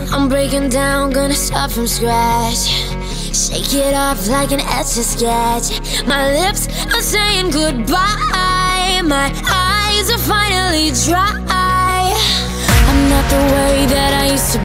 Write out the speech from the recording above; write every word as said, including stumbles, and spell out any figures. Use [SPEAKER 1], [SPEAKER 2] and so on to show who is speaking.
[SPEAKER 1] I'm breaking down, gonna start from scratch. Shake it off like an etch-a-sketch. My lips are saying goodbye. My eyes are finally dry. I'm not the way that I used to